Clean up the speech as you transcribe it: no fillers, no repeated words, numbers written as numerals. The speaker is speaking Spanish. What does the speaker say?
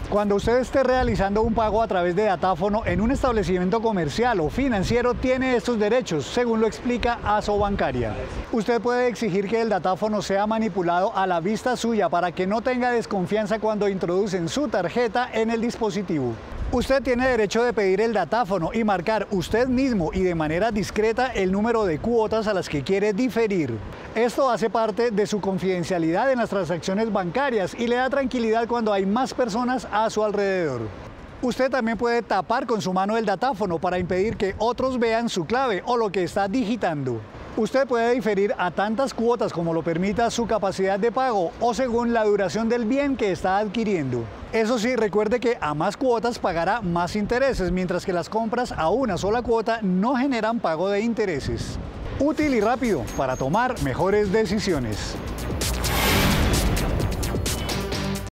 Cuando usted esté realizando un pago a través de datáfono en un establecimiento comercial o financiero, tiene estos derechos, según lo explica Asobancaria. Usted puede exigir que el datáfono sea manipulado a la vista suya para que no tenga desconfianza cuando introducen su tarjeta en el dispositivo. Usted tiene derecho de pedir el datáfono y marcar usted mismo y de manera discreta el número de cuotas a las que quiere diferir. Esto hace parte de su confidencialidad en las transacciones bancarias y le da tranquilidad cuando hay más personas a su alrededor. Usted también puede tapar con su mano el datáfono para impedir que otros vean su clave o lo que está digitando. Usted puede diferir a tantas cuotas como lo permita su capacidad de pago o según la duración del bien que está adquiriendo. Eso sí, recuerde que a más cuotas pagará más intereses, mientras que las compras a una sola cuota no generan pago de intereses. Útil y rápido para tomar mejores decisiones.